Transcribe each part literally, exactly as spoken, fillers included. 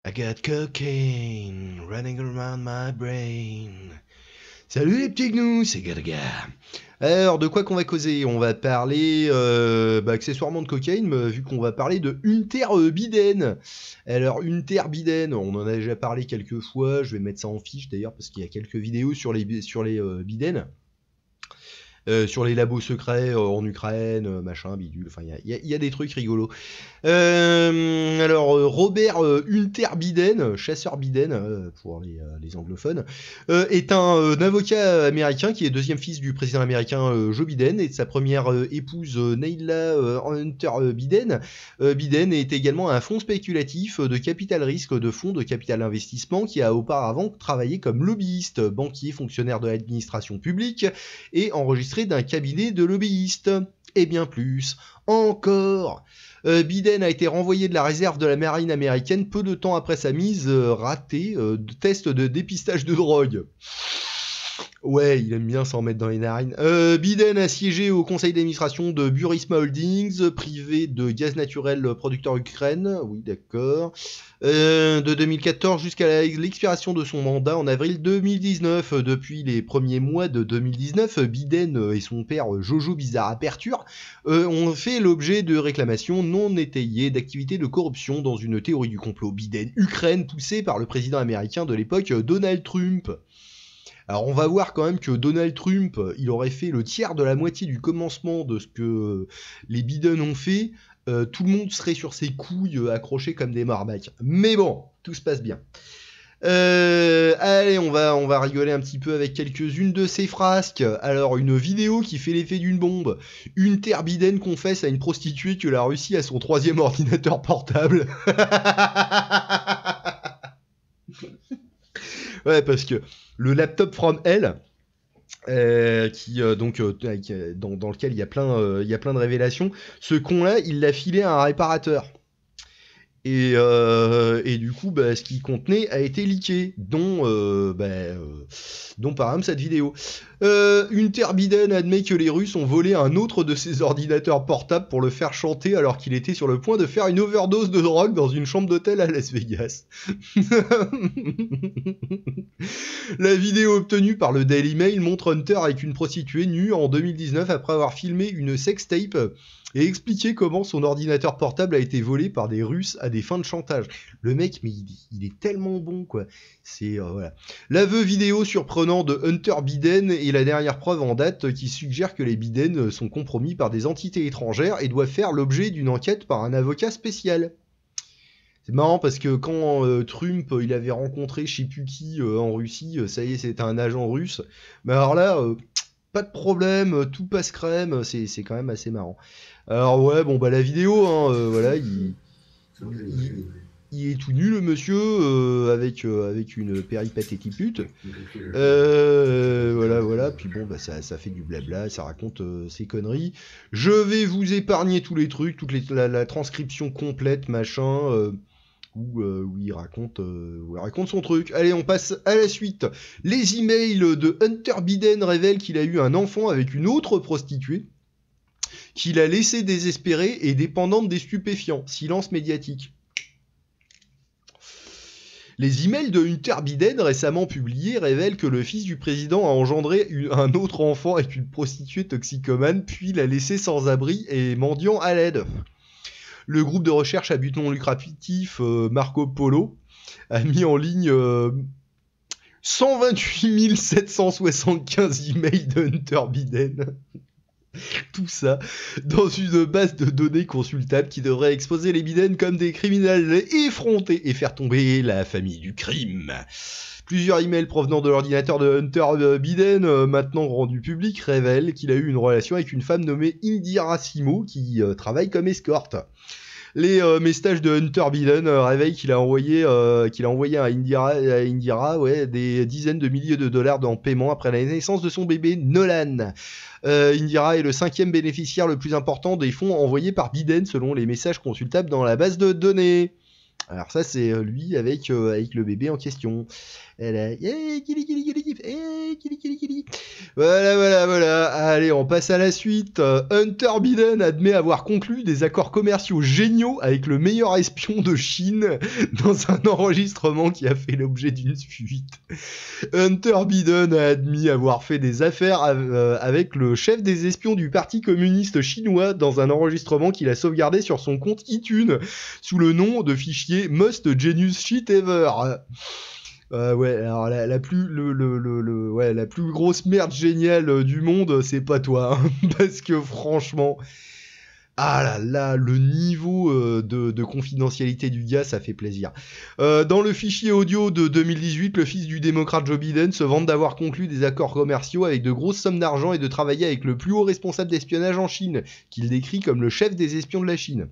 I got cocaine running around my brain. Salut les petits gnous, c'est Galaga. Alors, de quoi qu'on va causer? On va parler euh, bah, accessoirement de cocaïne, mais vu qu'on va parler de Hunter Biden. Alors, Hunter Biden, on en a déjà parlé quelques fois, je vais mettre ça en fiche d'ailleurs, parce qu'il y a quelques vidéos sur les, sur les euh, Biden. Euh, sur les labos secrets euh, en Ukraine, euh, machin, bidule, enfin il y, y, y a des trucs rigolos. Euh, alors euh, Robert euh, Hunter Biden, chasseur Biden euh, pour les, euh, les anglophones, euh, est un, euh, un avocat américain qui est deuxième fils du président américain euh, Joe Biden et de sa première euh, épouse euh, Neila euh, Hunter euh, Biden. Euh, Biden est également un fonds spéculatif de capital risque de fonds de capital investissement qui a auparavant travaillé comme lobbyiste, banquier, fonctionnaire de l'administration publique et enregistré d'un cabinet de lobbyistes, et bien plus encore. Euh, Biden a été renvoyé de la réserve de la marine américaine peu de temps après sa mise euh, ratée euh, de test de dépistage de drogue. Ouais, il aime bien s'en mettre dans les narines. Euh, Biden a siégé au conseil d'administration de Burisma Holdings, privé de gaz naturel producteur Ukraine. Oui, d'accord. Euh, de deux mille quatorze jusqu'à l'expiration de son mandat en avril deux mille dix-neuf. Depuis les premiers mois de deux mille dix-neuf, Biden et son père Jojo Bizarre Aperture euh, ont fait l'objet de réclamations non étayées d'activités de corruption dans une théorie du complot Biden-Ukraine poussée par le président américain de l'époque Donald Trump. Alors on va voir quand même que Donald Trump, il aurait fait le tiers de la moitié du commencement de ce que les Biden ont fait. Euh, tout le monde serait sur ses couilles euh, accrochés comme des marmacs. Mais bon, tout se passe bien. Euh, allez, on va, on va rigoler un petit peu avec quelques-unes de ces frasques. Alors, une vidéo qui fait l'effet d'une bombe. Hunter Biden confesse à une prostituée que la Russie a son troisième ordinateur portable. Ouais, parce que le laptop from hell, euh, qui euh, donc euh, dans, dans lequel il y a plein, euh, il y a plein de révélations, ce con-là, il l'a filé à un réparateur. Et, euh, et du coup, bah, ce qu'il contenait a été leaké, dont, euh, bah, euh, dont par exemple cette vidéo. Euh, Hunter Biden admet que les Russes ont volé un autre de ses ordinateurs portables pour le faire chanter alors qu'il était sur le point de faire une overdose de drogue dans une chambre d'hôtel à Las Vegas. La vidéo obtenue par le Daily Mail montre Hunter avec une prostituée nue en deux mille dix-neuf après avoir filmé une sextape et expliqué comment son ordinateur portable a été volé par des Russes à des fins de chantage. Le mec, mais il, il est tellement bon, quoi. C'est, euh, voilà. L'aveu vidéo surprenant de Hunter Biden est la dernière preuve en date qui suggère que les Biden sont compromis par des entités étrangères et doivent faire l'objet d'une enquête par un avocat spécial. C'est marrant parce que quand euh, Trump il avait rencontré je sais plus qui euh, en Russie, euh, ça y est, c'était un agent russe. Mais alors là, euh, pas de problème, tout passe crème, c'est, c'est quand même assez marrant. Alors ouais, bon bah la vidéo, hein, euh, voilà, il, il, il est tout nu le monsieur, euh, avec, euh, avec une péripatétie pute. Euh, voilà, voilà, puis bon bah ça, ça fait du blabla, ça raconte euh, ses conneries. Je vais vous épargner tous les trucs, toute les, la, la transcription complète, machin. Euh, Où, euh, où, il raconte, euh, où il raconte son truc. Allez, on passe à la suite. Les emails de Hunter Biden révèlent qu'il a eu un enfant avec une autre prostituée, qu'il a laissé désespérée et dépendante des stupéfiants. Silence médiatique. Les emails de Hunter Biden récemment publiés révèlent que le fils du président a engendré un autre enfant avec une prostituée toxicomane, puis l'a laissé sans abri et mendiant à l'aide. Le groupe de recherche à but non lucratif euh, Marco Polo a mis en ligne euh, cent vingt-huit mille sept cent soixante-quinze emails de Hunter Biden. Tout ça dans une base de données consultable qui devrait exposer les Biden comme des criminels effrontés et faire tomber la famille du crime. Plusieurs emails provenant de l'ordinateur de Hunter Biden, euh, maintenant rendu public, révèlent qu'il a eu une relation avec une femme nommée Indira Simo qui euh, travaille comme escorte. Les euh, messages de Hunter Biden euh, révèlent qu'il a envoyé, euh, qu'il a envoyé à Indira, à Indira ouais, des dizaines de milliers de dollars en paiement après la naissance de son bébé Nolan. Euh, Indira est le cinquième bénéficiaire le plus important des fonds envoyés par Biden selon les messages consultables dans la base de données. Alors ça, c'est euh, lui avec, euh, avec le bébé en question. Elle a... Hey, kili, kili, kili, kili. Hey, kili, kili, kili. Voilà, voilà, voilà. Allez, on passe à la suite. Euh, Hunter Biden admet avoir conclu des accords commerciaux géniaux avec le meilleur espion de Chine dans un enregistrement qui a fait l'objet d'une fuite. Hunter Biden a admis avoir fait des affaires euh, avec le chef des espions du Parti communiste chinois dans un enregistrement qu'il a sauvegardé sur son compte iTunes sous le nom de fichier Most Genius Shit Ever. Euh, ouais, alors la, la plus le, le, le, le ouais la plus grosse merde géniale du monde, c'est pas toi, hein, parce que franchement, ah là là, le niveau euh, de, de confidentialité du gars, ça fait plaisir. Euh, dans le fichier audio de deux mille dix-huit, le fils du démocrate Joe Biden se vante d'avoir conclu des accords commerciaux avec de grosses sommes d'argent et de travailler avec le plus haut responsable d'espionnage en Chine, qu'il décrit comme le chef des espions de la Chine.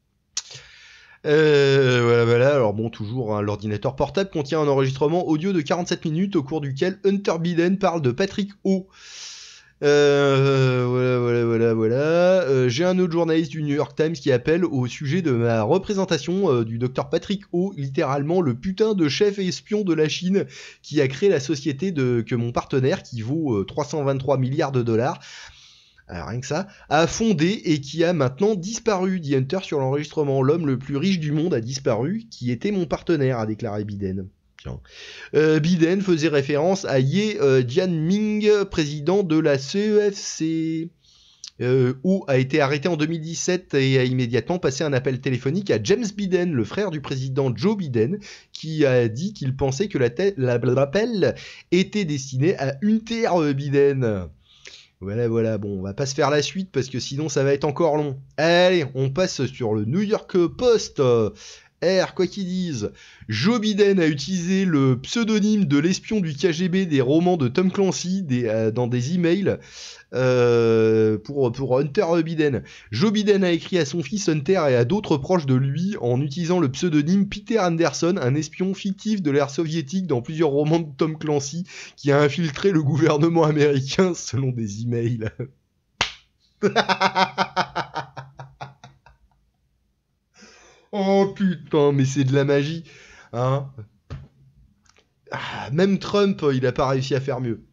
Euh, voilà, voilà. Alors bon, toujours, hein, l'ordinateur portable contient un enregistrement audio de quarante-sept minutes au cours duquel Hunter Biden parle de Patrick Ho. Euh, voilà, voilà, voilà, voilà. Euh, j'ai un autre journaliste du New York Times qui appelle au sujet de ma représentation euh, du docteur Patrick Ho, littéralement le putain de chef espion de la Chine qui a créé la société de, que mon partenaire, qui vaut euh, trois cent vingt-trois milliards de dollars, alors rien que ça, a fondé et qui a maintenant disparu, dit Hunter sur l'enregistrement. L'homme le plus riche du monde a disparu, qui était mon partenaire, a déclaré Biden. Tiens. Euh, Biden faisait référence à Ye euh, Jianming, président de la C E F C. Euh, Ho a été arrêté en deux mille dix-sept et a immédiatement passé un appel téléphonique à James Biden, le frère du président Joe Biden, qui a dit qu'il pensait que l'appel était destiné à Hunter Biden. Voilà, voilà, bon, on va pas se faire la suite parce que sinon ça va être encore long. Allez, on passe sur le New York Post. R, quoi qu'ils disent, Joe Biden a utilisé le pseudonyme de l'espion du K G B des romans de Tom Clancy des, euh, dans des emails euh, pour, pour Hunter Biden. Joe Biden a écrit à son fils Hunter et à d'autres proches de lui en utilisant le pseudonyme Peter Anderson, un espion fictif de l'ère soviétique dans plusieurs romans de Tom Clancy qui a infiltré le gouvernement américain selon des emails. Oh putain, mais c'est de la magie, hein. Ah, même Trump, il a pas réussi à faire mieux.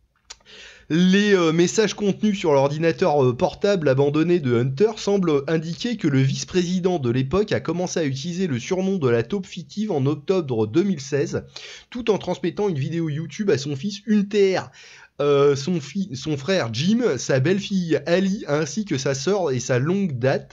Les euh, messages contenus sur l'ordinateur euh, portable abandonné de Hunter semblent indiquer que le vice-président de l'époque a commencé à utiliser le surnom de la taupe fictive en octobre deux mille seize, tout en transmettant une vidéo YouTube à son fils Hunter. Euh, son, fi- son frère Jim, sa belle-fille Ali, ainsi que sa sœur et sa longue date...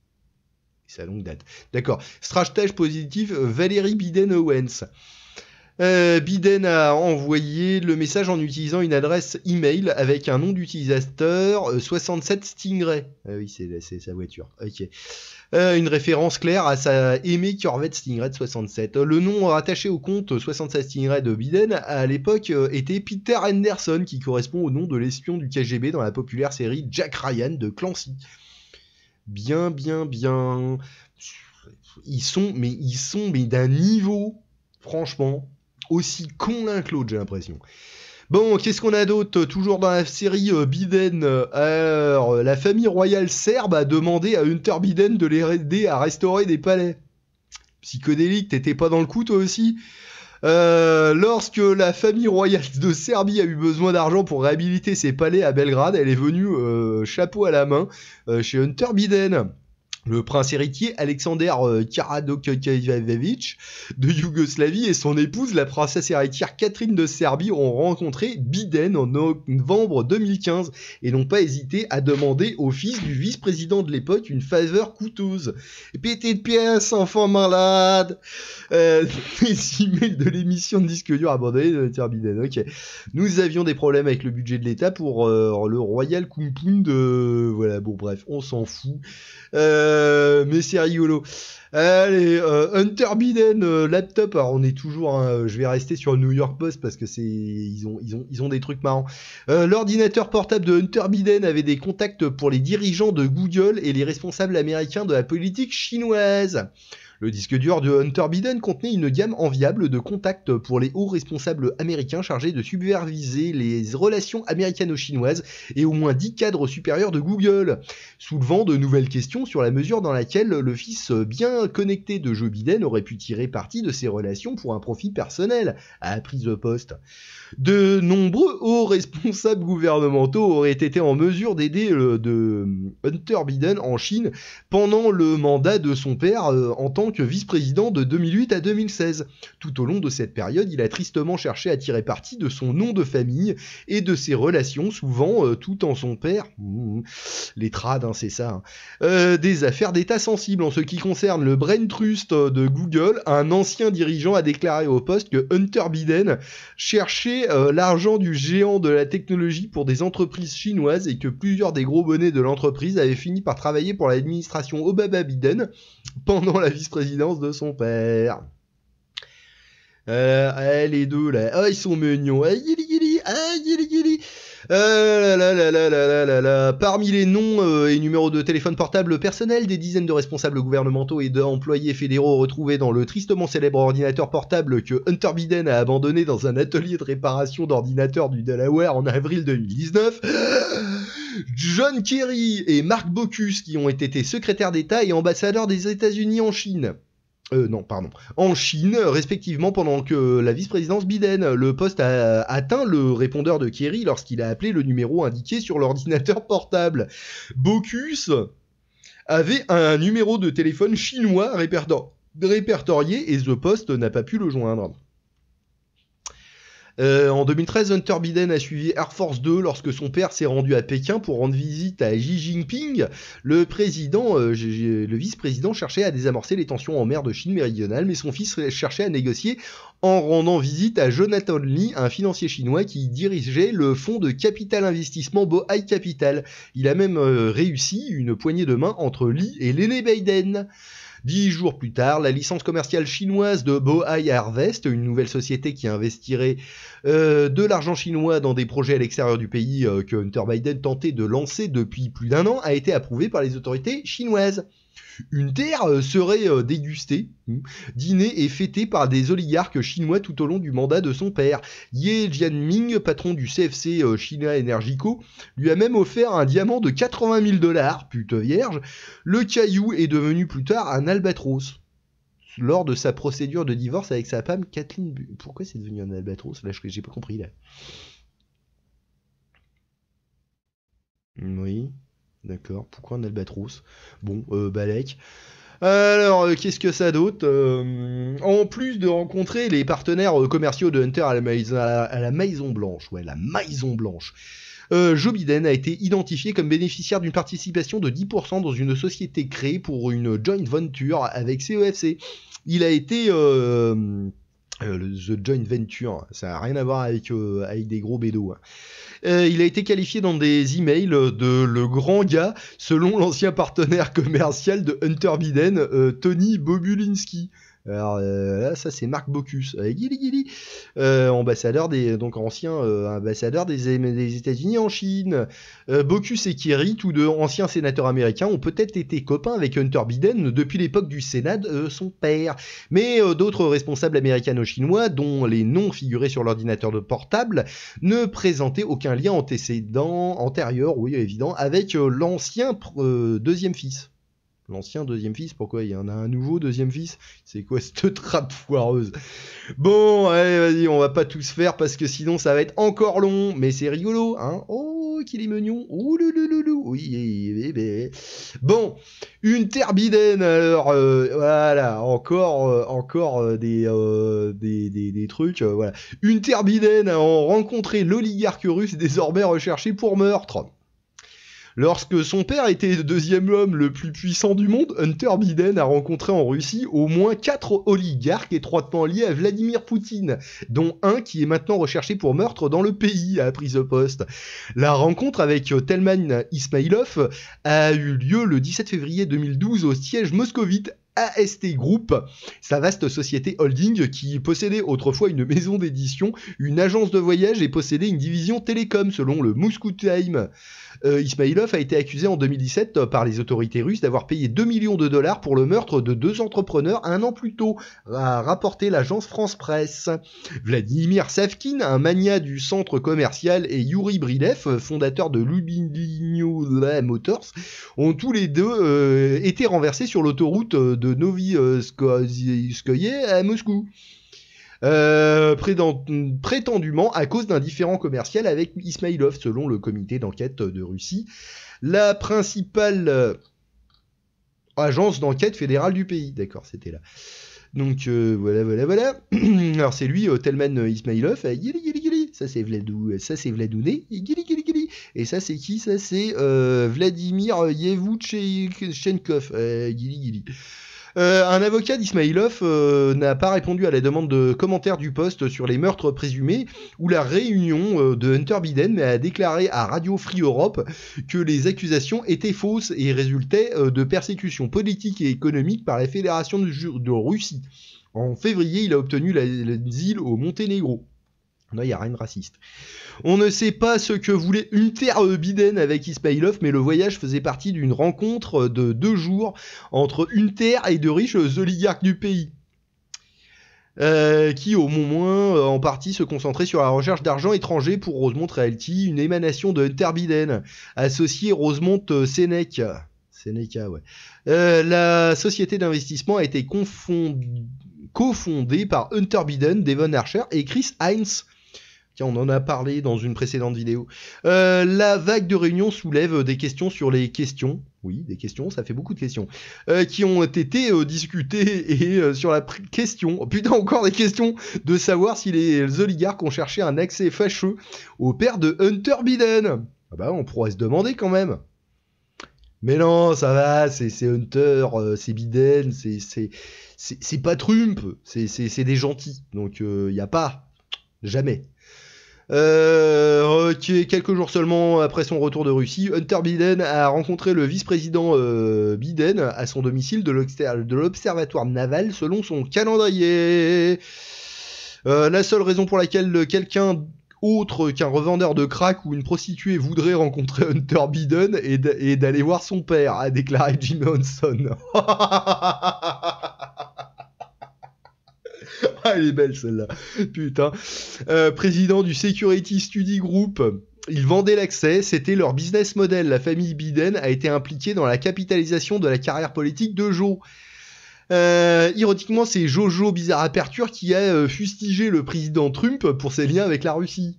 sa longue date. D'accord. Stratège positif, Valérie Biden Owens. Euh, Biden a envoyé le message en utilisant une adresse email avec un nom d'utilisateur euh, soixante-sept Stingray. Ah oui, c'est, c'est sa voiture. Ok. Euh, une référence claire à sa aimée Corvette Stingray de soixante-sept. Le nom rattaché au compte soixante-sept Stingray de Biden à l'époque euh, était Peter Anderson, qui correspond au nom de l'espion du K G B dans la populaire série Jack Ryan de Clancy. Bien, bien, bien. Ils sont, mais ils sont, mais d'un niveau, franchement, aussi con l'un que l'autre, j'ai l'impression. Bon, qu'est-ce qu'on a d'autre? Toujours dans la série euh, Biden. Alors, la famille royale serbe a demandé à Hunter Biden de les aider à restaurer des palais. Psychodélique, t'étais pas dans le coup toi aussi? Euh, lorsque la famille royale de Serbie a eu besoin d'argent pour réhabiliter ses palais à Belgrade, elle est venue euh, chapeau à la main euh, chez Hunter Biden. Le prince héritier Alexander euh, Karađorđević de Yougoslavie et son épouse, la princesse héritière Catherine de Serbie, ont rencontré Biden en novembre deux mille quinze et n'ont pas hésité à demander au fils du vice-président de l'époque une faveur coûteuse. Petite pièce, enfant malade. Euh, les emails de l'émission de disque dur abandonnée de Hunter Biden. Ok. Nous avions des problèmes avec le budget de l'État pour euh, le Royal Compound. Euh, voilà, bon bref, on s'en fout. Euh, mais c'est rigolo. Allez, euh, Hunter Biden euh, laptop. Alors on est toujours, hein, je vais rester sur le New York Post parce que c'est, ils ont, ils ont, ils ont des trucs marrants. Euh, l'ordinateur portable de Hunter Biden avait des contacts pour les dirigeants de Google et les responsables américains de la politique chinoise. Le disque dur de Hunter Biden contenait une gamme enviable de contacts pour les hauts responsables américains chargés de superviser les relations américano-chinoises et au moins dix cadres supérieurs de Google, soulevant de nouvelles questions sur la mesure dans laquelle le fils bien connecté de Joe Biden aurait pu tirer parti de ces relations pour un profit personnel, a appris The Post. De nombreux hauts responsables gouvernementaux auraient été en mesure d'aider euh, de Hunter Biden en Chine pendant le mandat de son père euh, en tant que vice-président de deux mille huit à deux mille seize. Tout au long de cette période, il a tristement cherché à tirer parti de son nom de famille et de ses relations, souvent euh, tout en son père, mmh, les trades, hein, c'est ça, hein, euh, des affaires d'État sensibles. En ce qui concerne le Brain Trust de Google, un ancien dirigeant a déclaré au Post que Hunter Biden cherchait Euh, l'argent du géant de la technologie pour des entreprises chinoises et que plusieurs des gros bonnets de l'entreprise avaient fini par travailler pour l'administration Obama Biden pendant la vice-présidence de son père. Euh, eh, les deux là, ah, ils sont mignons. Ah, yili, yili, ah, yili, yili. Euh, là, là, là, là, là, là, là. Parmi les noms euh, et numéros de téléphone portable personnels des dizaines de responsables gouvernementaux et d'employés fédéraux retrouvés dans le tristement célèbre ordinateur portable que Hunter Biden a abandonné dans un atelier de réparation d'ordinateurs du Delaware en avril deux mille dix-neuf, John Kerry et Mark Bocuse, qui ont été secrétaires d'État et ambassadeurs des États-Unis en Chine. Euh, non, pardon. En Chine, respectivement, pendant que la vice-présidence Biden. Le Post a atteint le répondeur de Kerry lorsqu'il a appelé le numéro indiqué sur l'ordinateur portable. Bocuse avait un numéro de téléphone chinois répertor- répertorié et The Post n'a pas pu le joindre. Euh, en deux mille treize, Hunter Biden a suivi Air Force deux lorsque son père s'est rendu à Pékin pour rendre visite à Xi Jinping. Le président, euh, le vice-président cherchait à désamorcer les tensions en mer de Chine méridionale, mais son fils cherchait à négocier en rendant visite à Jonathan Lee, un financier chinois qui dirigeait le fonds de capital investissement Bohai Capital. Il a même euh, réussi une poignée de main entre Lee et l'aîné Biden. Dix jours plus tard, la licence commerciale chinoise de Bohai Harvest, une nouvelle société qui investirait euh, de l'argent chinois dans des projets à l'extérieur du pays euh, que Hunter Biden tentait de lancer depuis plus d'un an, a été approuvée par les autorités chinoises. Une terre euh, serait euh, dégustée, hmm, dînée et fêtée par des oligarques chinois tout au long du mandat de son père. Ye Jianming, patron du C F C euh, China Energyco, lui a même offert un diamant de quatre-vingt mille dollars, pute vierge. Le caillou est devenu plus tard un albatros. Lors de sa procédure de divorce avec sa femme Kathleen... Pourquoi c'est devenu un albatros? Là, j'ai pas compris, là. Oui... D'accord, pourquoi un albatros? Bon, euh, Balek. Alors, euh, qu'est-ce que ça d'autre? euh, En plus de rencontrer les partenaires commerciaux de Hunter à la, maison, à la, à la Maison Blanche, ouais, la Maison Blanche, euh, Joe Biden a été identifié comme bénéficiaire d'une participation de dix pour cent dans une société créée pour une joint venture avec C E F C. Il a été... Euh, Euh, le The Joint Venture, ça n'a rien à voir avec, euh, avec des gros bédos. Hein. Euh, il a été qualifié dans des emails de le grand gars, selon l'ancien partenaire commercial de Hunter Biden, euh, Tony Bobulinski. Alors euh, là, ça c'est Mark Bocuse, euh, Gili Gili, euh, ambassadeur des, donc ancien euh, ambassadeur des, des États-Unis en Chine. Euh, Bocuse et Kerry, tous deux anciens sénateurs américains, ont peut-être été copains avec Hunter Biden depuis l'époque du Sénat de euh, son père. Mais euh, d'autres responsables américano-chinois, dont les noms figuraient sur l'ordinateur de portable, ne présentaient aucun lien antécédent, antérieur, oui évident, avec euh, l'ancien euh, deuxième fils. L'ancien deuxième fils, pourquoi il y en a un nouveau deuxième fils? C'est quoi cette trappe foireuse? Bon, allez, vas-y, on va pas tous faire parce que sinon ça va être encore long, mais c'est rigolo, hein? Oh, qu'il est mignon! Ouh, loulouloulou! Oui, bébé! Bon, une terre Biden, alors, euh, voilà, encore, euh, encore euh, des, euh, des, des, des trucs, euh, voilà. Une terre Biden a rencontré l'oligarque russe désormais recherché pour meurtre. Lorsque son père était le deuxième homme le plus puissant du monde, Hunter Biden a rencontré en Russie au moins quatre oligarques étroitement liés à Vladimir Poutine, dont un qui est maintenant recherché pour meurtre dans le pays, a appris The Post. La rencontre avec Telman Ismailov a eu lieu le dix-sept février deux mille douze au siège moscovite A S T Group, sa vaste société holding qui possédait autrefois une maison d'édition, une agence de voyage et possédait une division télécom selon le Moscow Times. Euh, Ismailov a été accusé en deux mille dix-sept par les autorités russes d'avoir payé deux millions de dollars pour le meurtre de deux entrepreneurs un an plus tôt, a rapporté l'agence France Presse. Vladimir Savkin, un magnat du centre commercial, et Yuri Brilev, fondateur de Lubinino Motors, ont tous les deux euh, été renversés sur l'autoroute de Novi-Skoye à Moscou. Euh, prétendument à cause d'un différend commercial avec Ismailov, selon le comité d'enquête de Russie, la principale euh, agence d'enquête fédérale du pays. D'accord, c'était là. Donc euh, voilà, voilà, voilà. Alors c'est lui, euh, Telman Ismailov. Euh, gili, gili, gili. Ça c'est Vladou, ça c'est Vladouné. Gili, gili, gili. Et ça c'est qui? Ça c'est euh, Vladimir Yevouchenkov. Euh, gili, gili. Euh, un avocat d'Ismailov euh, n'a pas répondu à la demande de commentaires du Post sur les meurtres présumés ou la réunion euh, de Hunter Biden, mais a déclaré à Radio Free Europe que les accusations étaient fausses et résultaient euh, de persécutions politiques et économiques par la Fédération de, de Russie. En février, il a obtenu l'asile au Monténégro. Non, il n'y a rien de raciste. On ne sait pas ce que voulait Hunter Biden avec Ismailov, mais le voyage faisait partie d'une rencontre de deux jours entre Hunter et de riches oligarques du pays. Euh, qui au moins en partie se concentraient sur la recherche d'argent étranger pour Rosemont Realty, une émanation de Hunter Biden, associé Rosemont Seneca. Seneca, ouais. Euh, la société d'investissement a été confondée, cofondée par Hunter Biden, Devon Archer et Chris Heinz. Tiens, on en a parlé dans une précédente vidéo. Euh, la vague de réunions soulève des questions sur les questions. Oui, des questions, ça fait beaucoup de questions. Euh, qui ont été euh, discutées et euh, sur la pr- question, oh, putain, encore des questions, de savoir si les, les oligarques ont cherché un accès fâcheux au père de Hunter Biden. Ah bah, on pourrait se demander quand même. Mais non, ça va, c'est, c'est Hunter, euh, c'est Biden, c'est, c'est, c'est, c'est pas Trump, c'est, c'est, c'est des gentils. Donc, il euh, n'y a pas. Jamais. Euh, ok, quelques jours seulement après son retour de Russie, Hunter Biden a rencontré le vice-président euh, Biden à son domicile de, de l'observatoire naval selon son calendrier. Euh, la seule raison pour laquelle quelqu'un autre qu'un revendeur de crack ou une prostituée voudrait rencontrer Hunter Biden est, d- est d'aller voir son père, a déclaré Jimmy Hanson. Ah, elle est belle celle-là. Putain. Euh, président du Security Study Group. Ils vendaient l'accès, c'était leur business model. La famille Biden a été impliquée dans la capitalisation de la carrière politique de Joe. Euh, ironiquement, c'est Jojo Bizarre Aperture qui a euh, fustigé le président Trump pour ses liens avec la Russie.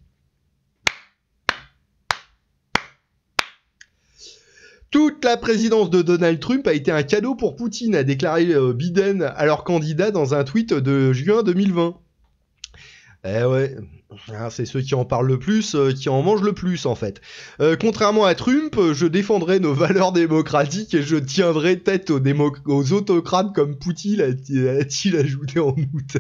Toute la présidence de Donald Trump a été un cadeau pour Poutine, a déclaré euh, Biden à leur candidat dans un tweet de juin deux mille vingt. Eh ouais, c'est ceux qui en parlent le plus, euh, qui en mangent le plus en fait. Euh, contrairement à Trump, je défendrai nos valeurs démocratiques et je tiendrai tête aux, démo- aux autocrates comme Poutine, a-t-il ajouté en août.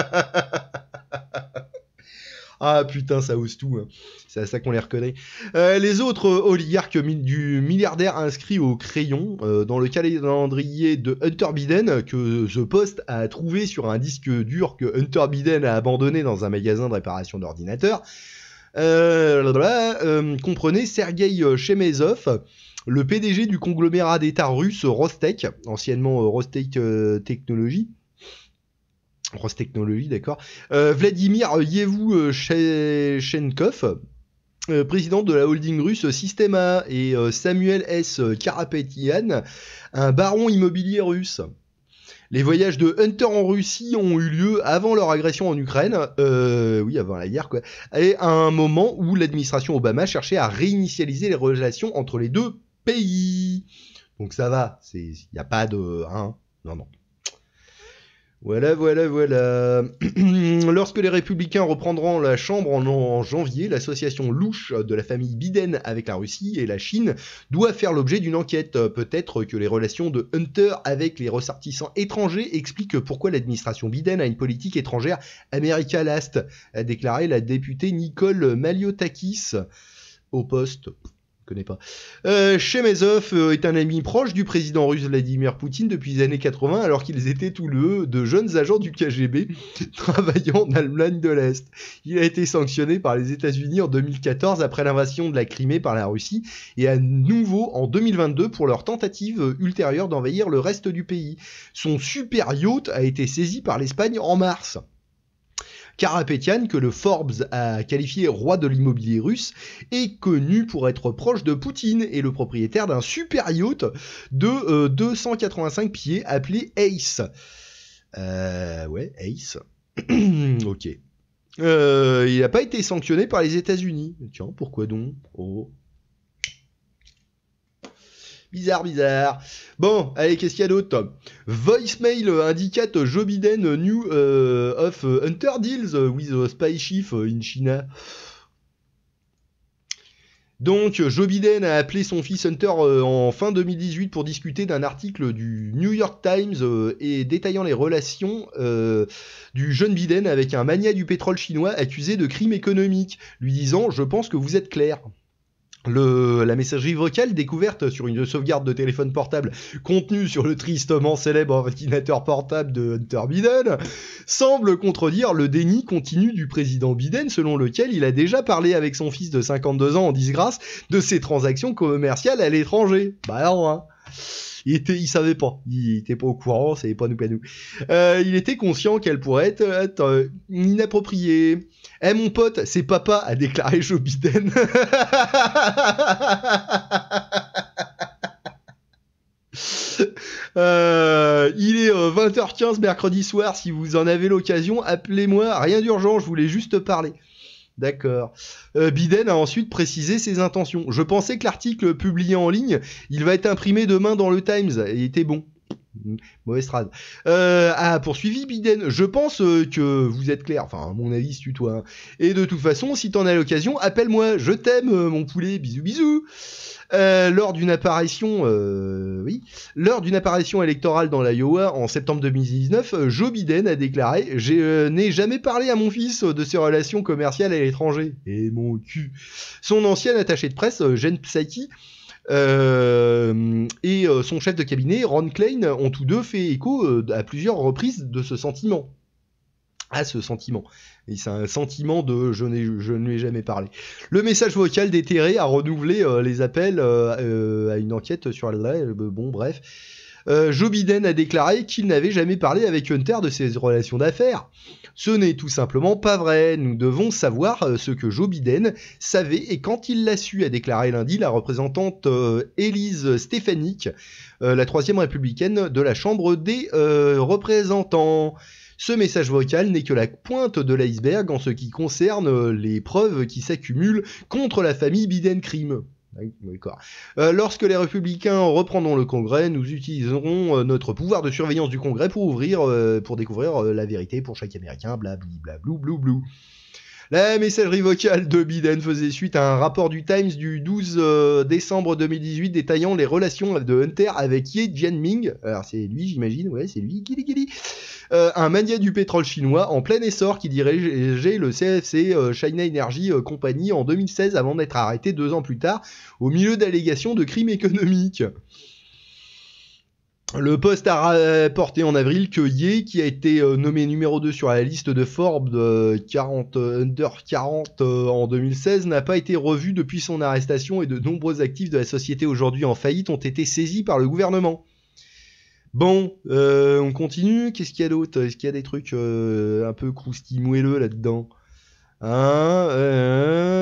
Ah putain, ça ose tout, hein. C'est à ça qu'on les reconnaît. Euh, les autres euh, oligarques mi- du milliardaire inscrits au crayon euh, dans le calendrier de Hunter Biden, que The Post a trouvé sur un disque dur que Hunter Biden a abandonné dans un magasin de réparation d'ordinateurs, euh, euh, comprenait Sergei Chemezov, le P D G du conglomérat d'État russe Rostec, anciennement euh, Rostec euh, Technologies, Rostechnologie, d'accord. Euh, Vladimir Yevouchenkov, euh, président de la holding russe Systema, et euh, Samuel S. Karapetian, un baron immobilier russe. Les voyages de Hunter en Russie ont eu lieu avant leur agression en Ukraine, euh, oui, avant la guerre, quoi, et à un moment où l'administration Obama cherchait à réinitialiser les relations entre les deux pays. Donc ça va, il n'y a pas de... Hein, non, non. Voilà, voilà, voilà. Lorsque les Républicains reprendront la Chambre en, en janvier, l'association louche de la famille Biden avec la Russie et la Chine doit faire l'objet d'une enquête. Peut-être que les relations de Hunter avec les ressortissants étrangers expliquent pourquoi l'administration Biden a une politique étrangère America Last, a déclaré la députée Nicole Maliotakis au Poste. connais pas. Euh, Chemezov euh, est un ami proche du président russe Vladimir Poutine depuis les années quatre-vingts, alors qu'ils étaient tous les deux de jeunes agents du K G B travaillant en Allemagne de l'Est. Il a été sanctionné par les États-Unis en deux mille quatorze après l'invasion de la Crimée par la Russie, et à nouveau en deux mille vingt-deux pour leur tentative ultérieure d'envahir le reste du pays. Son super yacht a été saisi par l'Espagne en mars. Karapetian, que le Forbes a qualifié roi de l'immobilier russe, est connu pour être proche de Poutine et le propriétaire d'un super yacht de euh, deux cent quatre-vingt-cinq pieds appelé Ace. Euh, ouais, Ace. Ok. Euh, il n'a pas été sanctionné par les États-Unis. Tiens, pourquoi donc? Oh. Bizarre, bizarre. Bon, allez, qu'est-ce qu'il y a d'autre? Voicemail indicate Joe Biden new uh, of Hunter deals with a spy chief in China. Donc, Joe Biden a appelé son fils Hunter euh, en fin deux mille dix-huit pour discuter d'un article du New York Times euh, et détaillant les relations euh, du jeune Biden avec un magnat du pétrole chinois accusé de crimes économiques, lui disant « Je pense que vous êtes clair ». Le, la messagerie vocale découverte sur une sauvegarde de téléphone portable contenue sur le tristement célèbre ordinateur portable de Hunter Biden semble contredire le déni continu du président Biden, selon lequel il a déjà parlé avec son fils de cinquante-deux ans en disgrâce de ses transactions commerciales à l'étranger. Bah non, hein. Il était, il savait pas, il était pas au courant, c'est pas nous pas nous. Euh, il était conscient qu'elle pourrait être, être euh, inappropriée. Eh mon pote, c'est papa, a déclaré Joe Biden. euh, il est euh, vingt heures quinze mercredi soir, si vous en avez l'occasion, appelez-moi, rien d'urgent, je voulais juste parler. D'accord. Euh, Biden a ensuite précisé ses intentions. Je pensais que l'article publié en ligne, il va être imprimé demain dans le Times. Il était bon. Mauvaise phrase. Euh, a poursuivi Biden. Je pense euh, que vous êtes clair. Enfin, à mon avis, c'est toi. Hein. Et de toute façon, si t'en as l'occasion, appelle-moi. Je t'aime, euh, mon poulet. Bisous, bisous. Euh, lors d'une apparition, euh, oui, lors d'une apparition électorale dans l'Iowa en septembre deux mille dix-neuf, Joe Biden a déclaré « Je euh, n'ai jamais parlé à mon fils de ses relations commerciales à l'étranger. » Et mon cul. Son ancien attaché de presse, Jen Psaki, euh, et euh, son chef de cabinet, Ron Klein, ont tous deux fait écho euh, à plusieurs reprises de ce sentiment. À ce sentiment. Et c'est un sentiment de je, n'ai, je ne lui ai jamais parlé. Le message vocal déterré a renouvelé euh, les appels euh, euh, à une enquête sur la... Euh, bon, bref. Euh, Joe Biden a déclaré qu'il n'avait jamais parlé avec Hunter de ses relations d'affaires. Ce n'est tout simplement pas vrai. Nous devons savoir euh, ce que Joe Biden savait et quand il l'a su, a déclaré lundi la représentante euh, Elise Stefanik, euh, la troisième républicaine de la Chambre des euh, représentants. Ce message vocal n'est que la pointe de l'iceberg en ce qui concerne les preuves qui s'accumulent contre la famille Biden-Crime. D'accord. Euh, lorsque les républicains reprendront le Congrès, nous utiliserons euh, notre pouvoir de surveillance du Congrès pour ouvrir, euh, pour découvrir euh, la vérité pour chaque Américain, blabli, blablou, blou, blou. La messagerie vocale de Biden faisait suite à un rapport du Times du douze euh, décembre deux mille dix-huit détaillant les relations de Hunter avec Ye Jianming. Alors c'est lui, j'imagine, ouais, c'est lui, Gili Gili. Euh, un magnat du pétrole chinois en plein essor qui dirigeait le C F C euh, China Energy euh, Company en deux mille seize avant d'être arrêté deux ans plus tard au milieu d'allégations de crimes économiques. Le Post a rapporté en avril que Ye, qui a été euh, nommé numéro deux sur la liste de Forbes euh, quarante, euh, Under quarante euh, en deux mille seize, n'a pas été revu depuis son arrestation et de nombreux actifs de la société aujourd'hui en faillite ont été saisis par le gouvernement. Bon, euh, on continue. Qu'est-ce qu'il y a d'autre? Est-ce qu'il y a des trucs euh, un peu croustilles-moelleux là-dedans? Hein euh,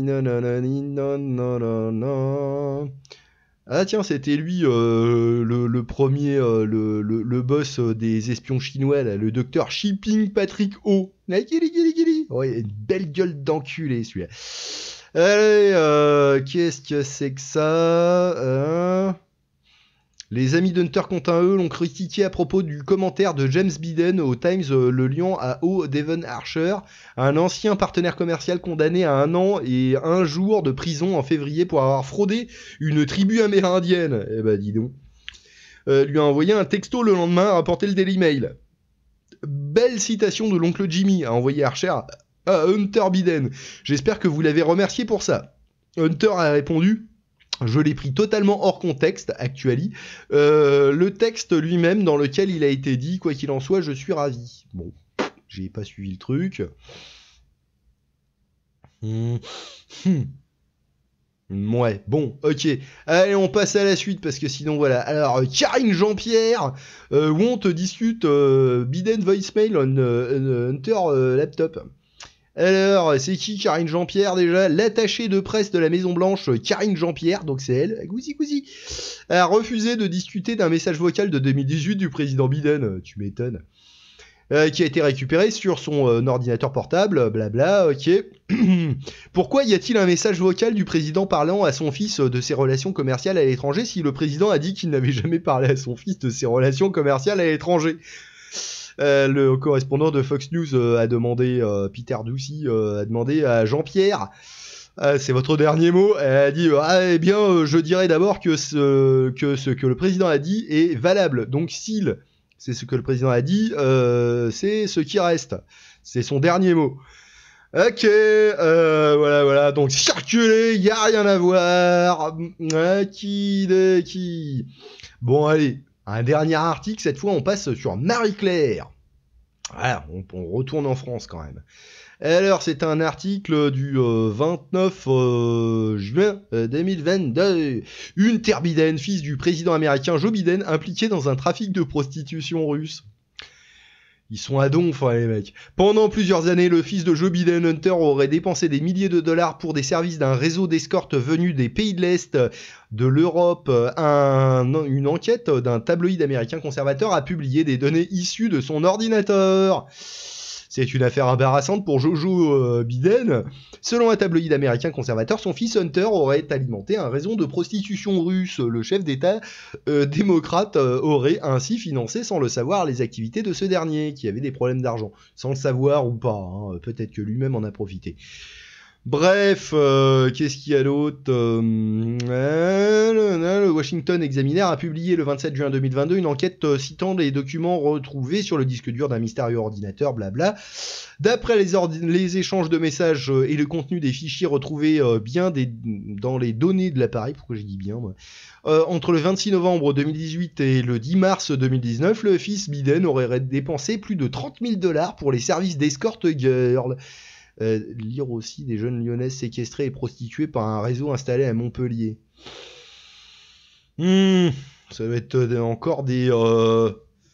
Ah tiens, c'était lui, euh, le, le premier, euh, le, le, le boss des espions chinois, là, le docteur Shipping Patrick Ho. Ouais, une belle gueule d'enculé, celui-là. Allez, euh, qu'est-ce que c'est que ça hein Les amis d'Hunter contre eux l'ont critiqué à propos du commentaire de James Biden au Times, euh, le lion à haut Devon Archer, un ancien partenaire commercial condamné à un an et un jour de prison en février pour avoir fraudé une tribu amérindienne. Eh ben dis donc. Euh, lui a envoyé un texto le lendemain, a rapporté le Daily Mail. Belle citation de l'oncle Jimmy, a envoyé Archer à Hunter Biden. J'espère que vous l'avez remercié pour ça. Hunter a répondu... Je l'ai pris totalement hors contexte, actually. Euh, le texte lui-même dans lequel il a été dit, quoi qu'il en soit, je suis ravi. Bon, j'ai pas suivi le truc. Mmh. Mmh. Ouais, bon, ok. Allez, on passe à la suite parce que sinon, voilà. Alors, Karine Jean-Pierre, euh, want to dispute euh, Biden voicemail on euh, Hunter euh, laptop. Alors, c'est qui Karine Jean-Pierre déjà? L'attachée de presse de la Maison-Blanche, Karine Jean-Pierre, donc c'est elle, gousi gousi, a refusé de discuter d'un message vocal de deux mille dix-huit du président Biden, tu m'étonnes. Euh, qui a été récupéré sur son euh, ordinateur portable, blabla, ok. Pourquoi y a-t-il un message vocal du président parlant à son fils de ses relations commerciales à l'étranger si le président a dit qu'il n'avait jamais parlé à son fils de ses relations commerciales à l'étranger? euh, Le correspondant de Fox News euh, a demandé, euh, Peter Doocy euh, a demandé à Jean-Pierre, euh, c'est votre dernier mot, elle a dit, ah, eh bien, euh, je dirais d'abord que ce, que ce que le président a dit est valable, donc s'il... C'est ce que le président a dit, euh, c'est ce qui reste. C'est son dernier mot. Ok, euh, voilà, voilà. Donc, circuler, il n'y a rien à voir. Ah, qui, de, qui. Bon, allez, un dernier article. Cette fois, on passe sur Marie-Claire. Voilà, on, on retourne en France quand même. Alors, c'est un article du euh, vingt-neuf euh, juin euh, deux mille vingt-deux. Hunter Biden, fils du président américain Joe Biden, impliqué dans un trafic de prostitution russe. Ils sont à donf, hein, les mecs. Pendant plusieurs années, le fils de Joe Biden, Hunter, aurait dépensé des milliers de dollars pour des services d'un réseau d'escorte venu des pays de l'Est, de l'Europe. Un, une enquête d'un tabloïd américain conservateur a publié des données issues de son ordinateur. C'est une affaire embarrassante pour Jojo euh, Biden. Selon un tabloïd américain conservateur, son fils Hunter aurait alimenté un réseau de prostitution russe. Le chef d'État euh, démocrate euh, aurait ainsi financé sans le savoir les activités de ce dernier, qui avait des problèmes d'argent. Sans le savoir ou pas, hein. Peut-être que lui-même en a profité. Bref, euh, qu'est-ce qu'il y a d'autre euh, Le Washington Examiner a publié le vingt-sept juin deux mille vingt-deux une enquête euh, citant les documents retrouvés sur le disque dur d'un mystérieux ordinateur, blabla. D'après les, les échanges de messages euh, et le contenu des fichiers retrouvés euh, bien des, dans les données de l'appareil, pourquoi j'ai dit bien moi, euh, entre le vingt-six novembre deux mille dix-huit et le dix mars deux mille dix-neuf, le fils Biden aurait dépensé plus de trente mille dollars pour les services d'escort girl. Euh, lire aussi des jeunes lyonnaises séquestrées et prostituées par un réseau installé à Montpellier. Mmh, ça doit être euh, encore des... Euh...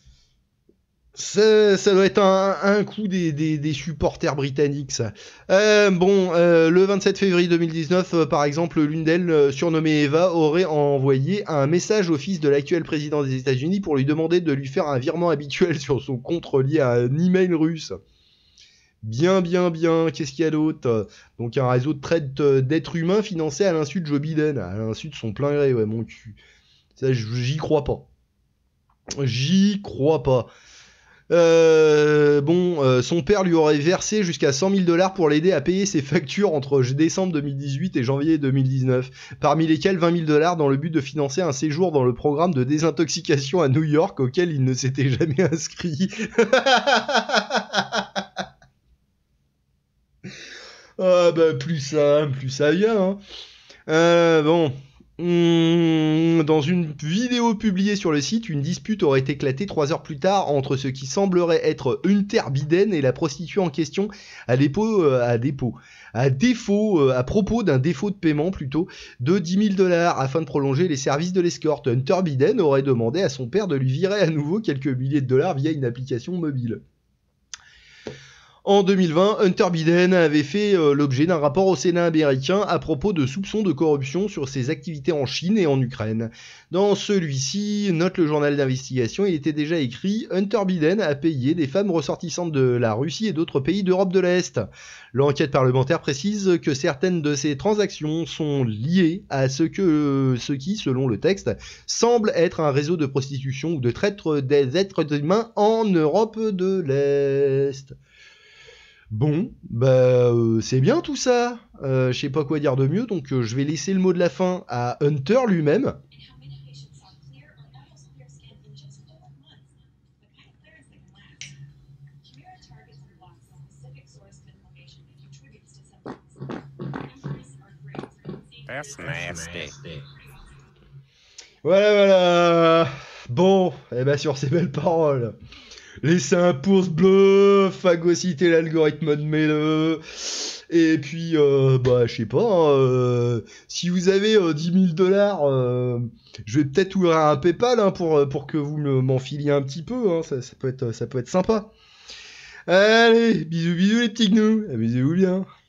Ça, ça doit être un, un coup des, des, des supporters britanniques, ça. Euh, bon, euh, le vingt-sept février deux mille dix-neuf, euh, par exemple, l'une d'elles, euh, surnommée Eva, aurait envoyé un message au fils de l'actuel président des États-Unis pour lui demander de lui faire un virement habituel sur son compte relié à un email russe. Bien, bien, bien. Qu'est-ce qu'il y a d'autre? Donc un réseau de traite d'êtres humains financé à l'insu de Joe Biden, à l'insu de son plein gré, ouais, mon cul. Ça, j'y crois pas. J'y crois pas. Euh, bon, euh, son père lui aurait versé jusqu'à cent mille dollars pour l'aider à payer ses factures entre décembre deux mille dix-huit et janvier deux mille dix-neuf, parmi lesquels vingt mille dollars dans le but de financer un séjour dans le programme de désintoxication à New York auquel il ne s'était jamais inscrit. Ah bah plus ça, plus ça vient. Hein. Euh, bon. Mmh, dans une vidéo publiée sur le site, une dispute aurait éclaté trois heures plus tard entre ce qui semblerait être Hunter Biden et la prostituée en question à dépôt, euh, à dépôt, à défaut, euh, à propos d'un défaut de paiement plutôt de dix mille dollars afin de prolonger les services de l'escorte. Hunter Biden aurait demandé à son père de lui virer à nouveau quelques milliers de dollars via une application mobile. En deux mille vingt, Hunter Biden avait fait euh, l'objet d'un rapport au Sénat américain à propos de soupçons de corruption sur ses activités en Chine et en Ukraine. Dans celui-ci, note le journal d'investigation, il était déjà écrit « Hunter Biden a payé des femmes ressortissantes de la Russie et d'autres pays d'Europe de l'Est ». L'enquête parlementaire précise que certaines de ces transactions sont liées à ce, que, ce qui, selon le texte, semble être un réseau de prostitution ou de traite des êtres humains en Europe de l'Est. Bon, bah euh, c'est bien tout ça. Euh, je sais pas quoi dire de mieux, donc euh, je vais laisser le mot de la fin à Hunter lui-même. That's nasty. Voilà, voilà. Bon, et bah sur ces belles paroles, laissez un pouce bleu, phagocytez l'algorithme de Mele, et puis, euh, bah, je sais pas, hein, euh, si vous avez euh, dix mille dollars, euh, je vais peut-être ouvrir un PayPal hein, pour, pour que vous me- m'enfiliez un petit peu, hein, ça, ça, peut être, ça peut être sympa. Allez, bisous bisous les petits gnous, amusez-vous bien.